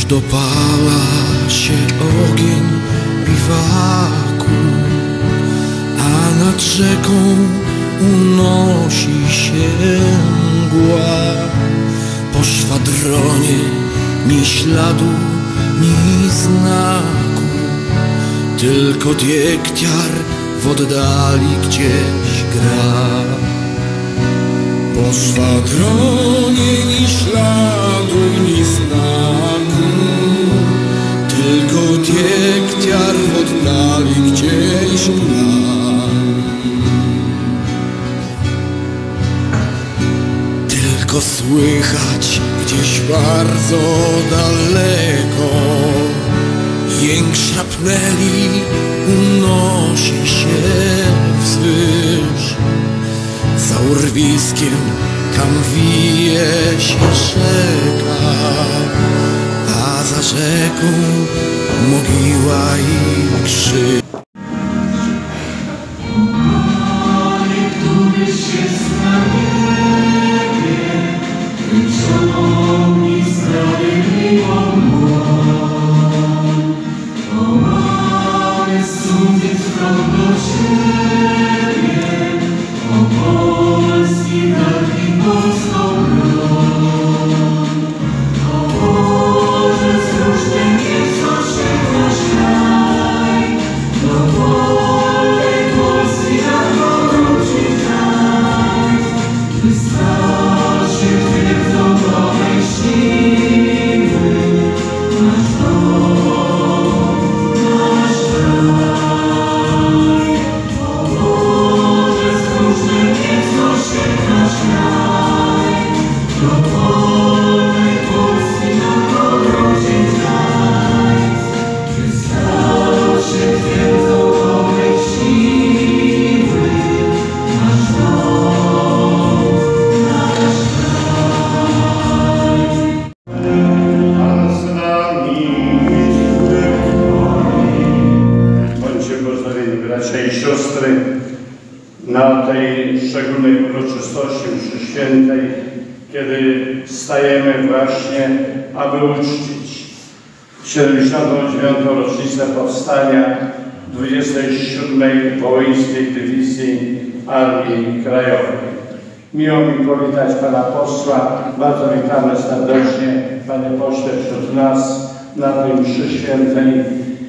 dopala się ogień biwaku, a nad rzeką unosi się mgła. Po szwadronie ni śladu, ni znaku, tylko diektiar w oddali gdzieś gra. Po szwadronie ni śladu, ni znaku, tylko diektiar w oddali gdzieś gra. Tylko słychać gdzieś bardzo daleko jęk szrapneli unosi się wzwyż. Za urwiskiem tam wije się rzeka, a za rzeką mogiła i krzyk. Bracia i siostry, na tej szczególnej uroczystości mszy świętej, kiedy stajemy właśnie, aby uczcić 79. rocznicę powstania 27. Wołyńskiej Dywizji Armii Krajowej. Miło mi powitać Pana Posła, bardzo witamy serdecznie, Panie Pośle, wśród nas na tej mszy świętej,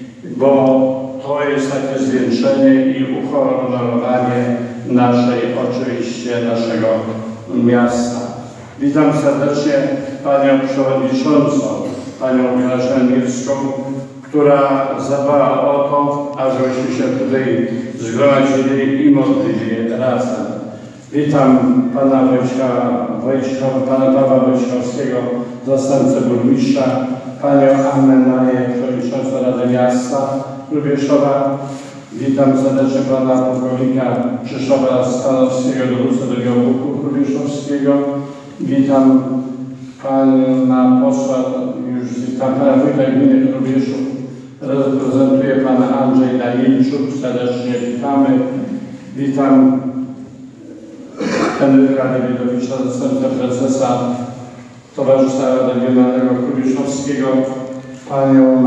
bo to jest takie zwieńczenie i uhonorowanie naszego miasta. Witam serdecznie Panią Przewodniczącą, Panią Grażynę Mirską, która zadbała o to, ażebyśmy się tutaj zgromadzili i modlili razem. Witam Pana Pawła Wojciechowskiego, zastępcę burmistrza, Panią Annę Naję, Przewodniczącą Rady Miasta Lubieszowa. Witam serdecznie Pana Pułkownika Krzysztofa Stanowskiego, dowódcę Drugiego Pułku Lubieszowskiego. Witam Pana Posła, witam Pana Wójta Gminy Lubieszów. Reprezentuje Pan Andrzej Danielczuk, serdecznie witamy. Witam Henryka Lewidowicza, zastępcę prezesa Towarzystwa Regionalnego Lubieszowskiego, Panią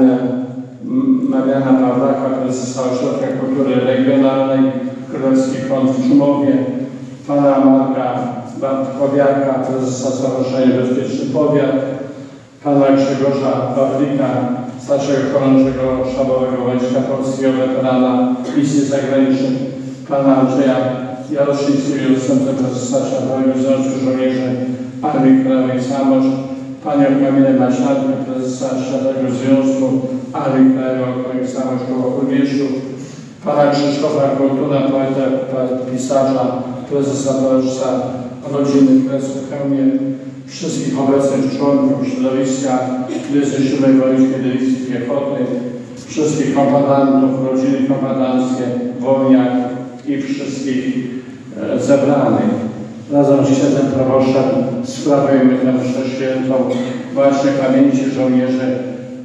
Mariana Pawlaka, prezesa Ośrodka Kultury Regionalnej Królewski Kąt w Szumowie, Pana Marka Bartkowiaka, prezesa Stowarzyszenia Bezpieczny Powiat, Pana Grzegorza Pawlika, starszego chorążego sztabowego Wojska Polskiego, weterana misji zagranicznych, Pana Andrzeja Jaroszewskiego, zastępcę prezesa Sztabowego Związku Żołnierzy Armii Krajowej Samosz, Panią Kamilę Maślatkę, prezesa Sztabowego Związku Armii Krajowej Samosz koło Lubieszów, Pana Krzysztofa Kołtuna, poeta, pisarza, prezesa Towarzystwa Rodziny Kresów w Chełmie, wszystkich obecnych członków środowiska 27. Wołyńskiej Dywizji Piechoty, wszystkich kombatantów, rodziny kombatanckie, wołyniaków i wszystkich zebranych. Razem z księdzem proboszczem sprawujemy tę mszę świętą właśnie pamięci żołnierzy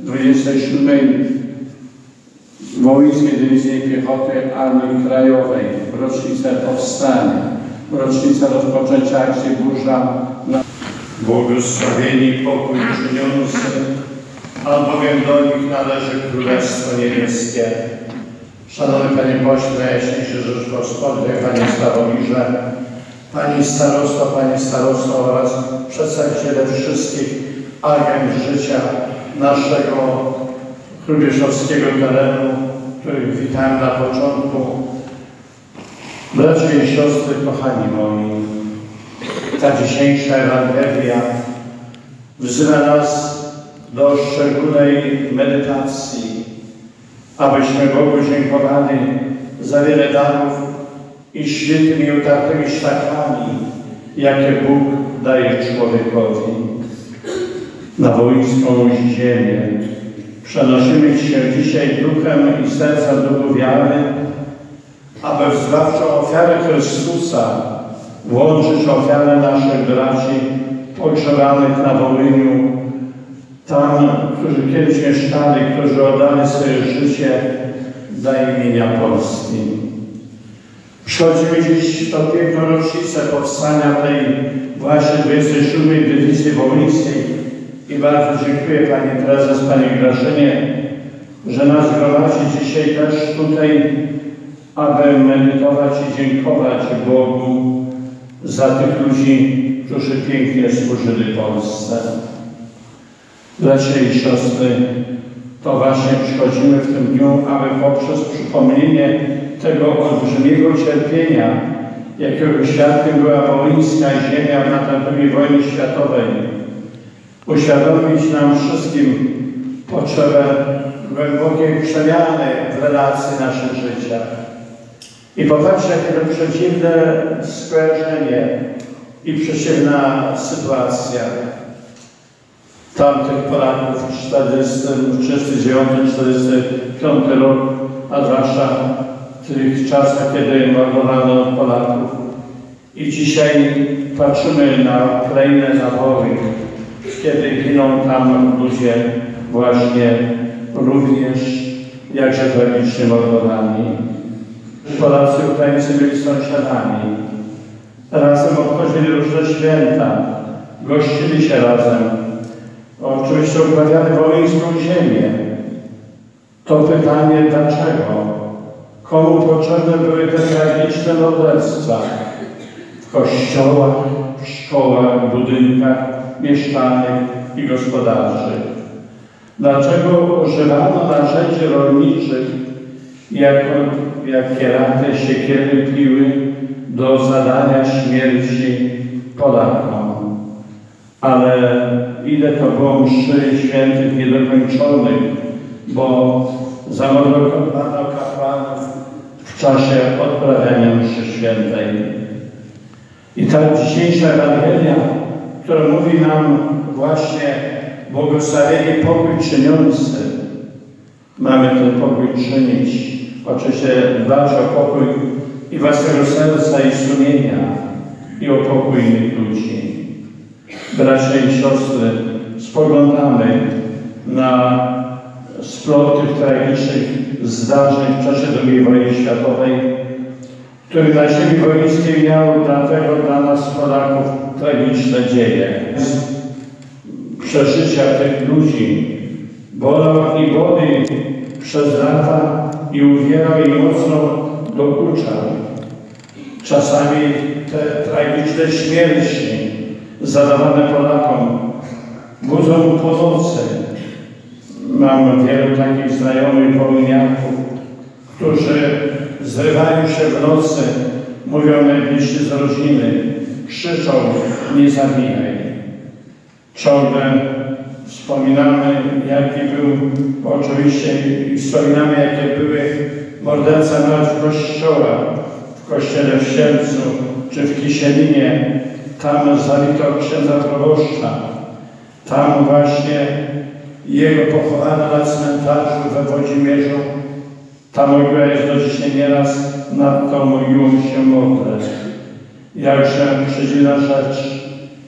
27. Wołyńskiej Dywizji Piechoty Armii Krajowej w rocznicę powstania, w rocznicę rozpoczęcia akcji Burza. Błogosławieni pokój czyniący, albowiem do nich należy Królestwo Niebieskie. Szanowny Panie Pośle Najjaśniejszej Rzeczypospolitej, Panie Staromirze, Pani Starosto, Panie Starosto oraz przedstawiciele wszystkich agent życia naszego hrubieszowskiego terenu, których witałem na początku. Bracia i siostry, kochani moi, ta dzisiejsza Ewangelia wzywa nas do szczególnej medytacji, abyśmy Bogu dziękowali za wiele darów i świętymi utartymi szlakami, jakie Bóg daje człowiekowi. Na wołyńską ziemię przenosimy się dzisiaj duchem i sercem duchu wiary, aby w zbawczą ofiarę Chrystusa włączyć ofiarę naszych braci pogrzebanych na Wołyniu, tam, którzy kiedyś mieszkali, którzy oddali swoje życie dla imienia Polski. Przychodzimy dziś w tą piękną rocznicę powstania tej właśnie 27. Dywizji Wołyńskiej i bardzo dziękuję Pani Prezes, Pani Grażynie, że nas gromadzi dzisiaj też tutaj, aby medytować i dziękować Bogu za tych ludzi, którzy pięknie służyli Polsce. Bracia i siostry, to właśnie przychodzimy w tym dniu, aby poprzez przypomnienie tego olbrzymiego cierpienia, jakiego świadkiem była wołyńska ziemia w lata II wojny światowej, uświadomić nam wszystkim potrzebę głębokiej przemiany w relacji naszych życia. I popatrzcie, jakie to przeciwne skojarzenie i przeciwna sytuacja tamtych Polaków w 1939-1945 rok, a zwłaszcza w tych czasach, kiedy mordowano Polaków. I dzisiaj patrzymy na Ukrainę, na Wołyń, kiedy giną tam ludzie właśnie również jakże tragicznie mordowani. Polacy i Ukraińcy byli sąsiadami. Razem obchodzili różne święta, gościli się razem. Oczywiście uprawiali wołyńską ziemię. To pytanie dlaczego? Komu potrzebne były te tragiczne morderstwa? W kościołach, w szkołach, budynkach mieszkalnych i gospodarczych. Dlaczego używano narzędzi rolniczych, jak kieraty, siekiery, piły do zadania śmierci Polakom? Ale ile to było mszy świętych niedokończonych, bo zamordowano kapłanów w czasie odprawiania mszy świętej. I ta dzisiejsza Ewangelia, która mówi nam właśnie błogosławieni pokój czyniący, mamy ten pokój czynić, oczywiście dbać o pokój i własnego serca i sumienia i o pokój innych ludzi. Bracia i siostry, spoglądamy na splot tych tragicznych zdarzeń w czasie II wojny światowej, który na ziemi wołyńskiej miał dlatego dla nas Polaków tragiczne dzieje. Przeżycia tych ludzi bolał i boli przez lata i uwierał i mocno dokuczał. Czasami te tragiczne śmierci zadawane Polakom budzą po nocy. Mam wielu takich znajomych wołyniaków, którzy zrywają się w nocy, mówią najbliżsi z rodziny, krzyczą: nie zabijaj. Ciągle wspominamy, jaki był, oczywiście wspominamy, jakie były morderstwa nawet w kościołach, w kościele w Sielcu czy w Kisielinie. Tam zabito księdza proboszcza. Tam właśnie jego pochowano na cmentarzu we Włodzimierzu. Ta mogiła jest do dzisiaj nieraz nad tą mogiłą się modlę. Jakże przedziwna rzecz.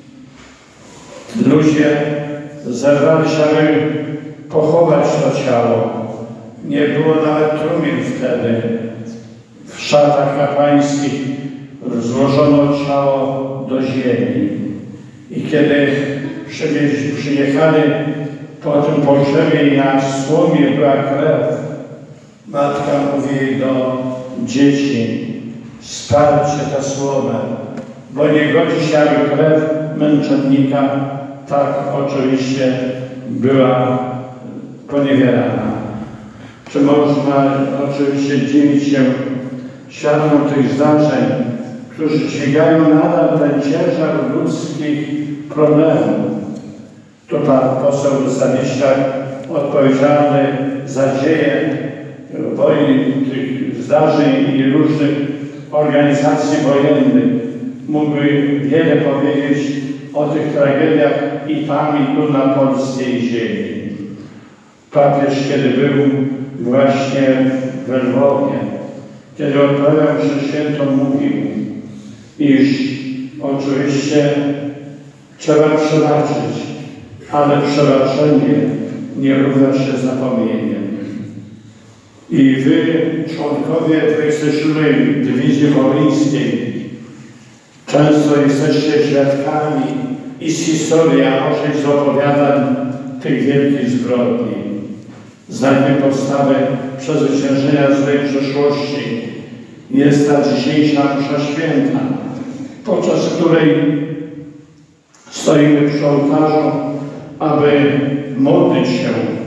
Ludzie zerwali się, aby pochować to ciało. Nie było nawet trumien wtedy. W szatach kapłańskich złożono ciało do ziemi. I kiedy przyjechali po tym pogrzebie na słomie była krew. Matka mówi do dzieci: spalcie tę słomę, bo nie godzi się, aby krew męczennika tak oczywiście była poniewierana. Czy można oczywiście dziwić się świadkom tych zdarzeń, którzy dźwigają nadal ten ciężar ludzkich problemów. To pan poseł Stanisław, odpowiedzialny za dzieje wojny, tych zdarzeń i różnych organizacji wojennych, mógłby wiele powiedzieć o tych tragediach i tam, i tu na polskiej ziemi. Papież, kiedy był właśnie w Lwowie, kiedy odprawiał mszę świętą, mówił, iż oczywiście trzeba przebaczyć, ale przebaczenie nie równa się zapomnieniem. I wy, członkowie 27. Dywizji Wołyńskiej, często jesteście świadkami i z historii, a może i z opowiadań tych wielkich zbrodni. Znakiem podstawy przezwyciężenia złej przeszłości jest ta dzisiejsza msza święta, podczas której stoimy przy ołtarzu, aby modlić się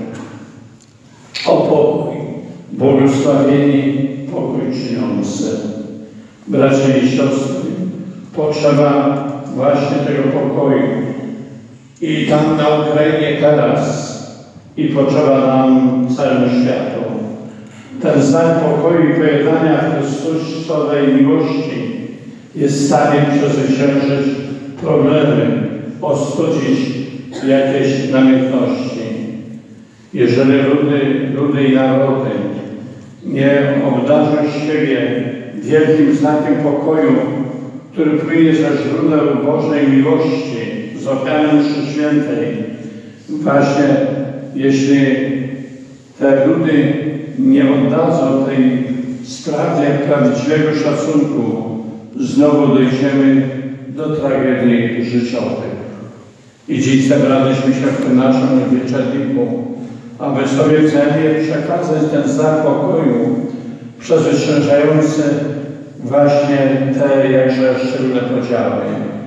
o pokój, błogosławieni pokój czyniący. Bracia i siostry, potrzeba właśnie tego pokoju i tam na Ukrainie teraz, i potrzeba nam całemu światu. Ten znak pokoju i pojednania w Chrystusowej miłości jest w stanie przezwyciężyć problemy, ostudzić jakieś namiętności. Jeżeli ludy i narody nie obdarzą siebie wielkim znakiem pokoju, który płynie ze źródeł Bożej miłości, z ofiary mszy świętej, właśnie jeśli te ludy nie oddadzą tej sprawie prawdziwego szacunku, znowu dojdziemy do tragedii życiowych. I dziś zebraliśmy się w tym naszym wieczorniku, aby sobie wzajemnie przekazać ten znak pokoju przezwyciężający właśnie te jakże szczególne podziały.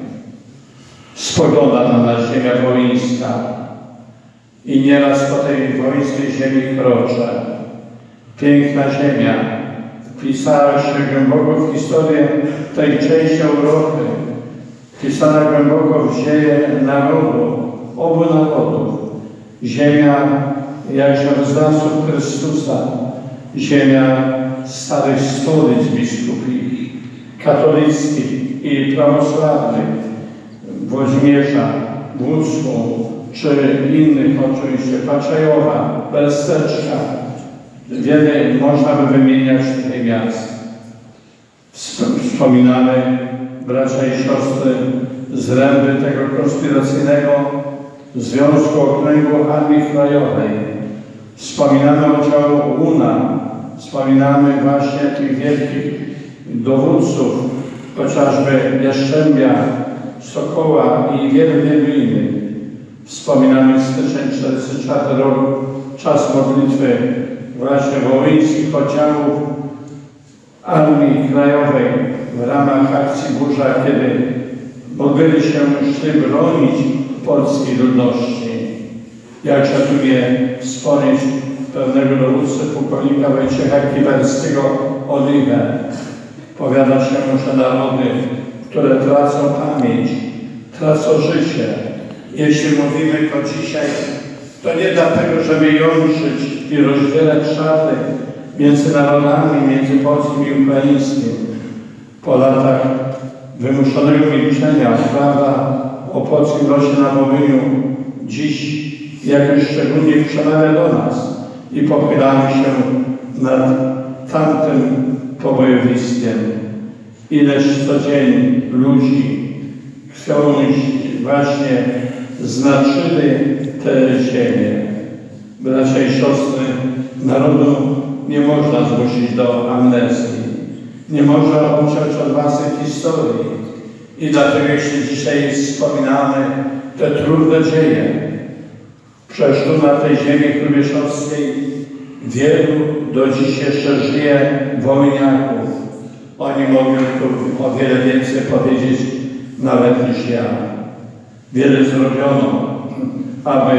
Spogląda na nas ziemia wołyńska i nieraz po tej wołyńskiej ziemi kroczę. Piękna ziemia wpisała się głęboko w historię tej części Europy, wpisana głęboko w dzieje narodu, obu narodów. Ziemia jakże wyznawców Chrystusa, ziemia starych stolic biskupich, katolickich i prawosławnych, Włodzimierza, Łódzku, czy innych oczywiście, Paczejowa, Bersteczka. Wiele można by wymieniać tych miast. Wspominamy, bracia i siostry, zręby tego konspiracyjnego Związku Okręgu Armii Krajowej. Wspominamy oddział UNA, wspominamy właśnie tych wielkich dowódców, chociażby Jaszczębia, Sokoła i wielu innych. Wspominamy styczeń 1944 rok, czas modlitwy właśnie wołyńskich oddziałów Armii Krajowej w ramach akcji Burza, kiedy mogli się szli bronić polskiej ludności. Jakże tu nie wspomnieć pewnego dowódcy pułkownika Wojciecha Kiwerskiego Oliwę. Powiada się, że narody, które tracą pamięć, tracą życie. Jeśli mówimy to dzisiaj, to nie dlatego, żeby jątrzyć i rozdzielać szaty między narodami, między polskim i ukraińskim. Po latach wymuszonego milczenia prawda o polskim losie na Wołyniu dziś jakoś szczególnie przemawia do nas i pochylamy się nad tamtym pobojowiskiem. Ileż co dzień ludzi chcą właśnie znaczyły te ziemię. Bracia i siostry, narodu nie można zmusić do amnestii. Nie można uciec od własnej historii. I dlatego, jeśli dzisiaj wspominamy te trudne dzieje, Przecież tu na tej ziemi krubieszowskiej wielu do dziś jeszcze żyje wojniaków. Oni mogą tu o wiele więcej powiedzieć nawet niż ja. Wiele zrobiono, aby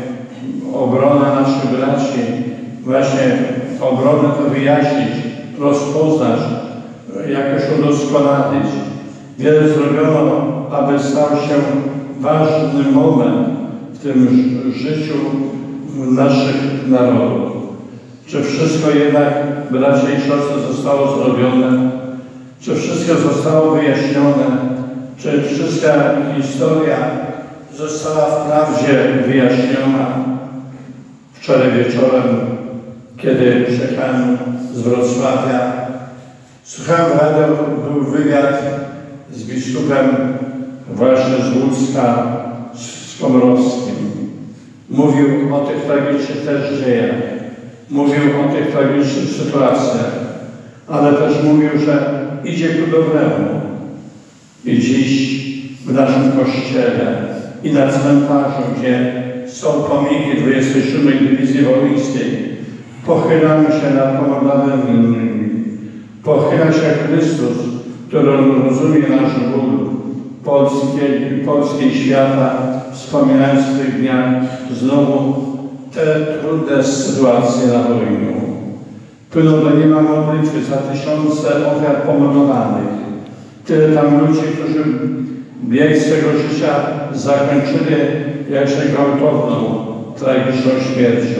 obrona naszych braci, właśnie obronę to wyjaśnić, rozpoznać, jakoś udoskonalić. Wiele zrobiono, aby stał się ważny moment w tym życiu naszych narodów. Czy wszystko jednak, bracia i siostry, zostało zrobione? Czy wszystko zostało wyjaśnione? Czy wszystka historia została wprawdzie wyjaśniona? Wczoraj wieczorem, kiedy przyjechałem z Wrocławia, słuchałem w radiu, był wywiad z biskupem właśnie z Łódzka, z Komorowskim. Mówił o tych tragicznych też dziejach, mówił o tych tragicznych sytuacjach, ale też mówił, że idzie ku dobremu. I dziś w naszym kościele i na cmentarzu, gdzie są pomniki 27. Dywizji Wołyńskiej, pochylamy się nad komandantami. Pochyla się Chrystus, który rozumie nasz ból Polski i świata, wspominając w tych dniach znowu te trudne sytuacje na wojnie. Płyną do nieba modlitwy za tysiące ofiar pomordowanych. Tyle tam ludzi, którzy bieg swego życia zakończyli jakże gwałtowną, tragiczną śmiercią.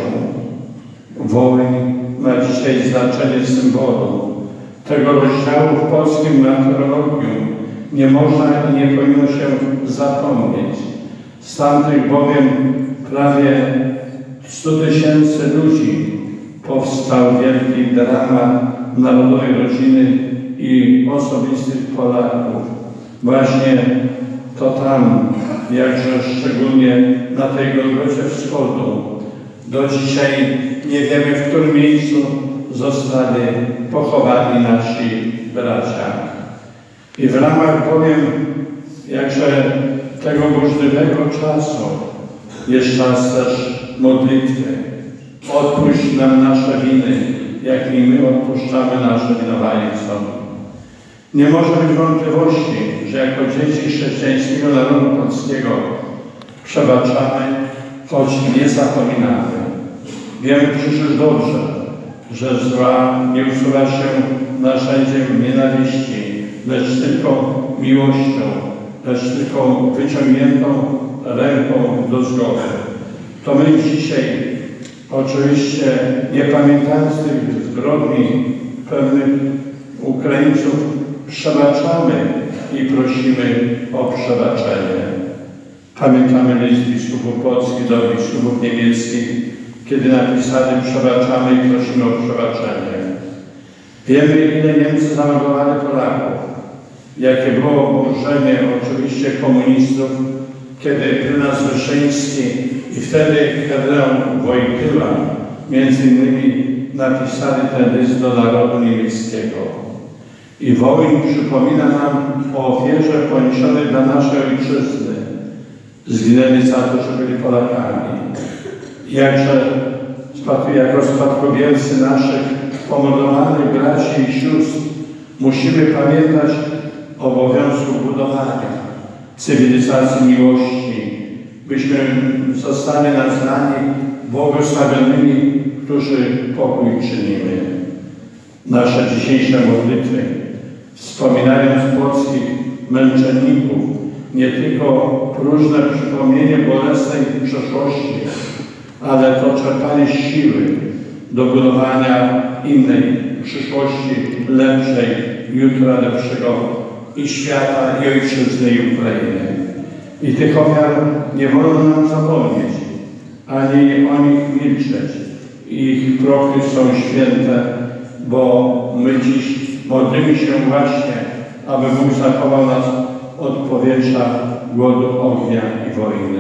Wołyń ma dzisiaj znaczenie symbolu. Tego rozdziału w polskim martyrologium nie można i nie powinno się zapomnieć. Z tamtych bowiem prawie 100 000 ludzi powstał wielki dramat narodowej rodziny i osobistych Polaków. Właśnie to tam, jakże szczególnie na tej Golgocie Wschodu, do dzisiaj nie wiemy, w którym miejscu zostali pochowani nasi bracia. I w ramach bowiem jakże tego burzliwego czasu jest czas też modlitwy. Odpuść nam nasze winy, jak i my odpuszczamy naszym winowajcom. Nie może być wątpliwości, że jako dzieci chrześcijańskiego narodu polskiego przebaczamy, choć nie zapominamy. Wiemy przecież dobrze, że zła nie usuwa się narzędziem nienawiści, lecz tylko miłością, lecz tylko wyciągniętą ręką do zgody. To my dzisiaj oczywiście, nie pamiętając tych zbrodni pewnych Ukraińców, przebaczamy i prosimy o przebaczenie. Pamiętamy list biskupów polskich do biskupów niemieckich, kiedy napisali: przebaczamy i prosimy o przebaczenie. Wiemy, ile Niemcy zamordowali Polaków, jakie było oburzenie oczywiście komunistów, kiedy prymas Wyszyński i wtedy kardynał Wojtyła między innymi napisali ten list do narodu niemieckiego. I Wołyń przypomina nam o ofierze poniesionej dla naszej ojczyzny. Zginęli za to, że byli Polakami. Jakże jako spadkobiercy naszych pomordowanych braci i sióstr musimy pamiętać o obowiązku budowania cywilizacji miłości, byśmy zostali nazwani błogosławionymi, którzy pokój czynimy. Nasze dzisiejsze modlitwy, wspominając polskich męczenników, nie tylko próżne przypomnienie bolesnej przeszłości, ale to czerpanie siły do budowania innej przyszłości, lepszej, jutra lepszego i świata, i ojczyzny, i Ukrainy. I tych ofiar nie wolno nam zapomnieć, ani o nich milczeć. Ich prochy są święte, bo my dziś modlimy się właśnie, aby Bóg zachował nas od powietrza, głodu, ognia i wojny.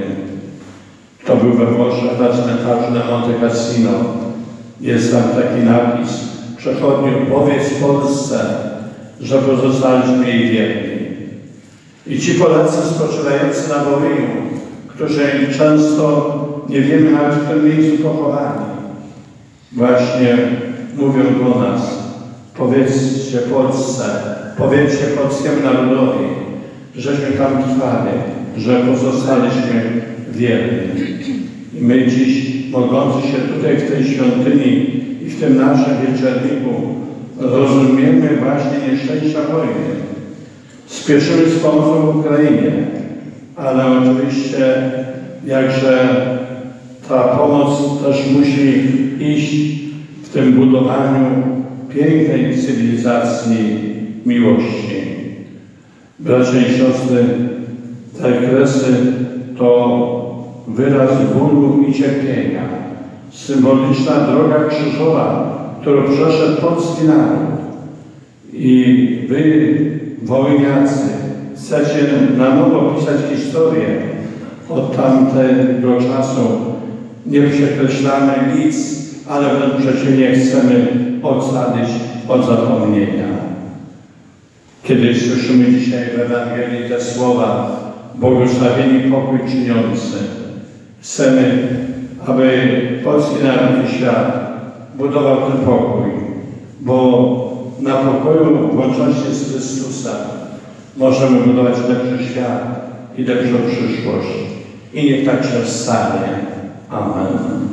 To był we Włoszech na cmentarzu na Monte Cassino. Jest tam taki napis: przechodniu, powiedz Polsce, że pozostaliśmy jej wierni. I ci Polacy spoczywający na Wołyniu, którzy często nie wiemy nawet w tym miejscu pochowani. Właśnie mówią do nas, powiedzcie Polsce, powiedzcie polskiemu narodowi, żeśmy tam trwali, że pozostaliśmy wierni. I my dziś, mogący się tutaj w tej świątyni i w tym naszym wieczerniku, rozumiemy właśnie nieszczęścia wojny. Spieszymy z pomocą w Ukrainie, ale oczywiście jakże ta pomoc też musi iść w tym budowaniu pięknej cywilizacji miłości. Bracia i siostry, te kresy to wyraz bólu i cierpienia. Symboliczna droga krzyżowa, którą przeszedł polski naród. I wy, wojniacy, chcecie na nowo pisać historię od tamtego czasu. Nie przekreślamy nic, ale wręcz przeciwnie chcemy ocalić od zapomnienia. Kiedy słyszymy dzisiaj w Ewangelii te słowa, błogosławieni pokój czyniący, chcemy, aby polski naród i świat budował ten pokój, bo na pokoju w łączności z Chrystusem możemy budować lepszy świat i lepszą przyszłość. I niech tak się stanie. Amen.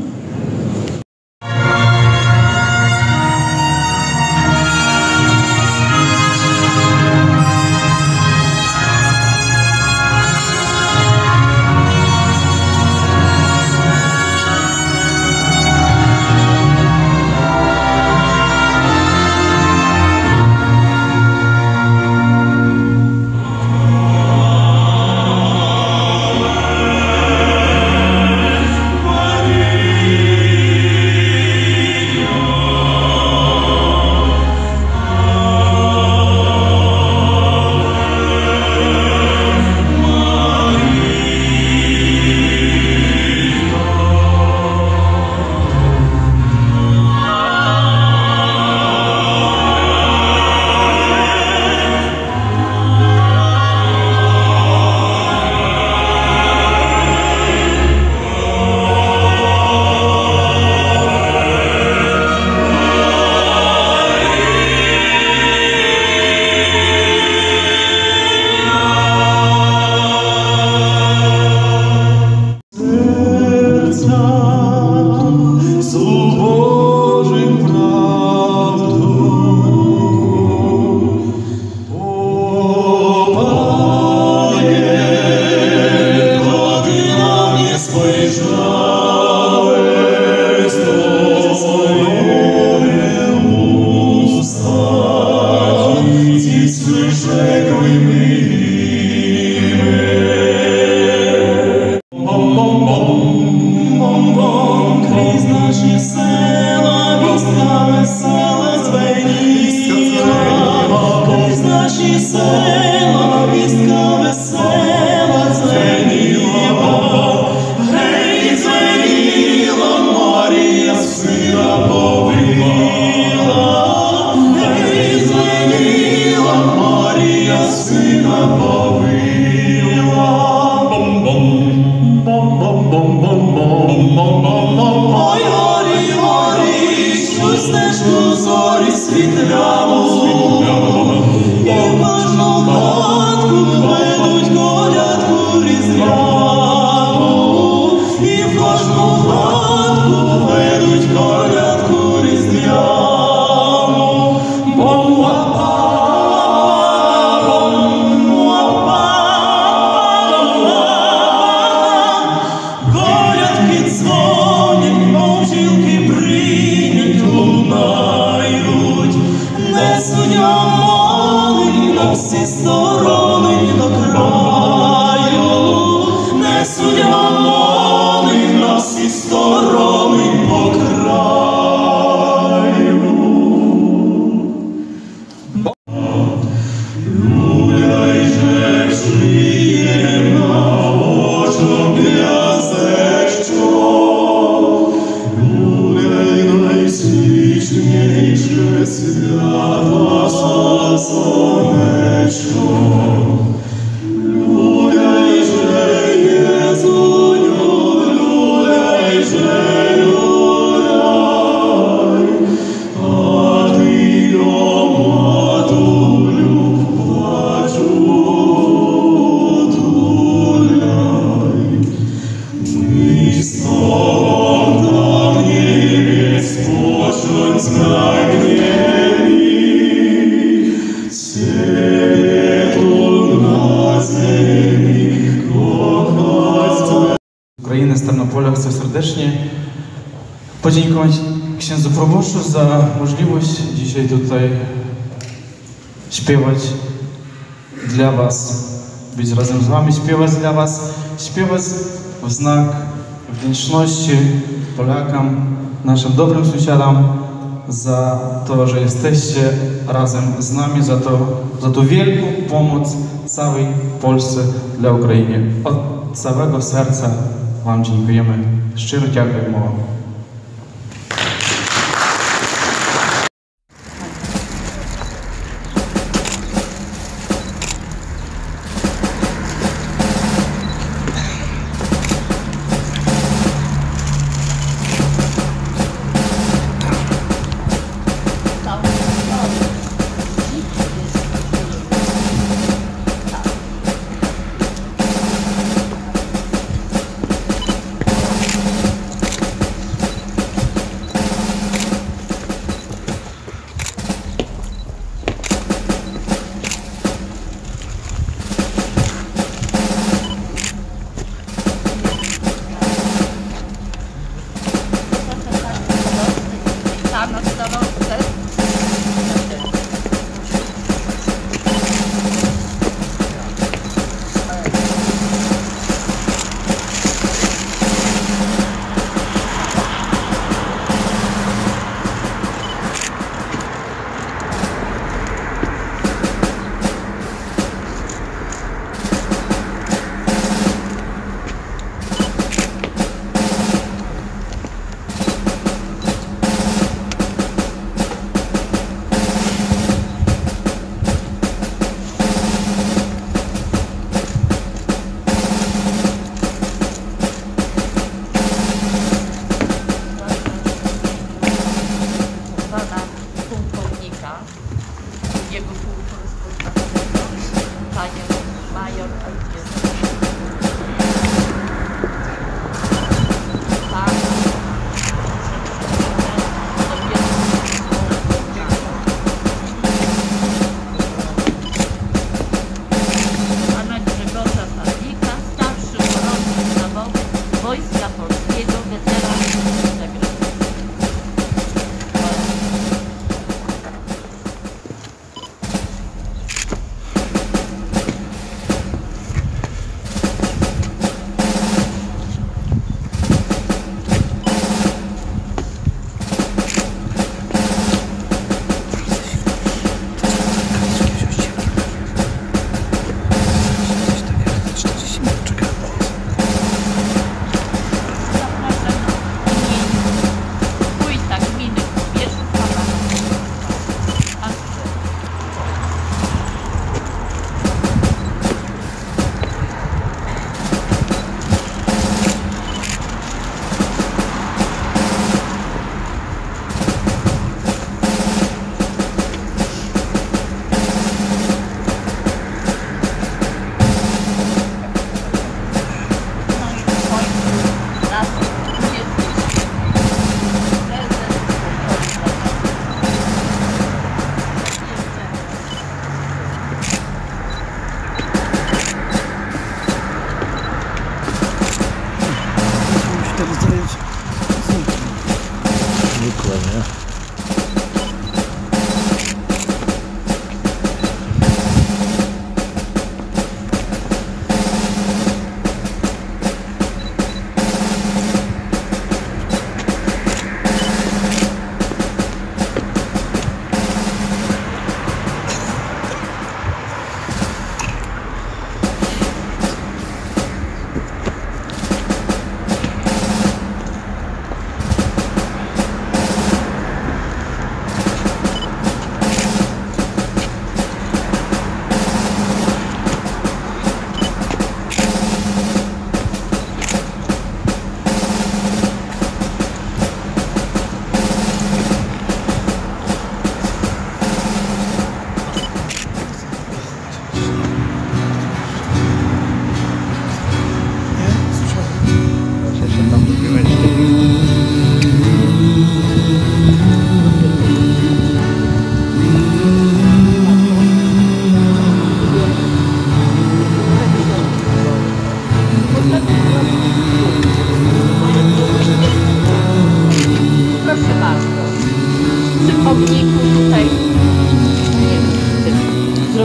України з Тернополя chcę serdecznie podziękować księdzu proboszczu za możliwość dzisiaj tutaj śpiewać dla was, być razem z wami, śpiewać dla was, śpiewać w znak wdzięczności Polakom, naszym dobrym sąsiadom za to, że jesteście razem z nami, za tą wielką pomoc całej Polsce dla Ukrainy. Od całego serca wam dziękujemy. Szczerze dziękujemy.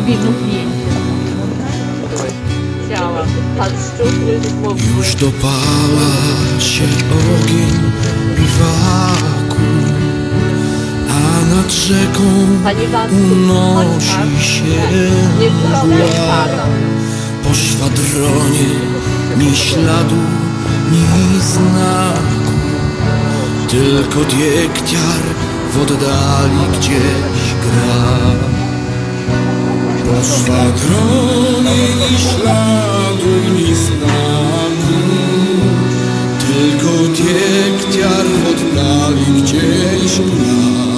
widzów zdjęcie. Chciałam. Pan szczupły, smutny. Już dopala się ogień biwaku, a nad rzeką Panie Wacku, unosi chodź pan. się Nie wprowadzę mgła. pana. Po szwadronie ni śladu, ni znaku, tylko diektiar w oddali gdzieś gra. Po szwadronie ni śladu, ni znaku, tylko diektiar w oddali gdzieś gra.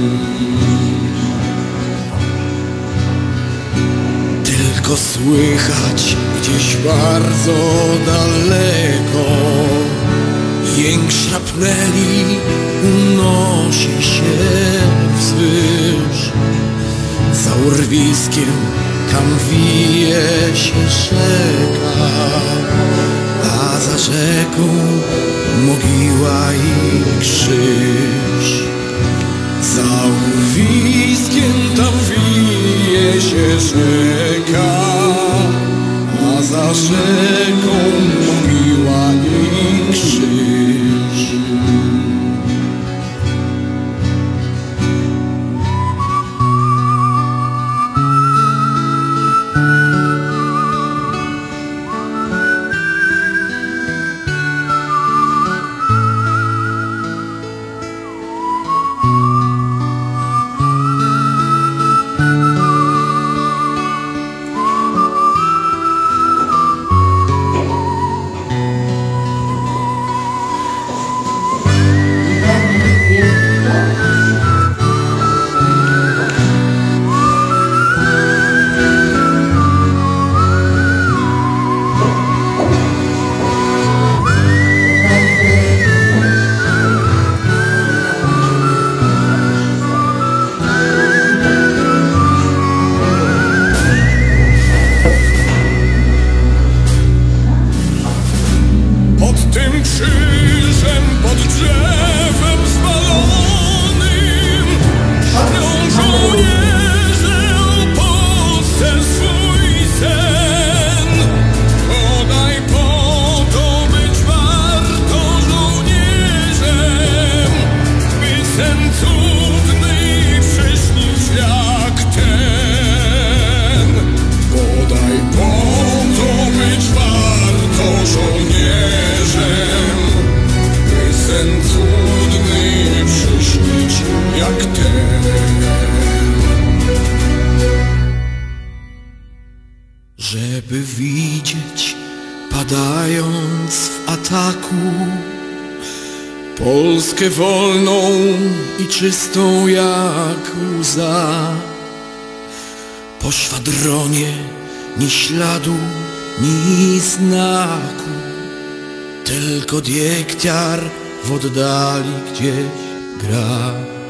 Tylko słychać gdzieś bardzo daleko jęk szrapneli unosi się wzwyż. Za urwiskiem tam wije się rzeka, a za rzeką mogiła i krzyż. Za urwiskiem tam wije się rzeka, a za rzeką mogiła i krzyż. Pod tym krzyżem, pod drzewem spalonym śnią żołnierze o Polsce swój sen. Bodaj po to być warto żołnierzem, by sen cudny przyśnić jak ten. Bodaj po to być warto żołnierzem, by sen cudny przyśnić jak ten. Żeby widzieć, padając w ataku, Polskę wolną i czystą jak łza. Po szwadronie ni śladu, ni znaku, tylko diektiar w oddali gdzieś gra.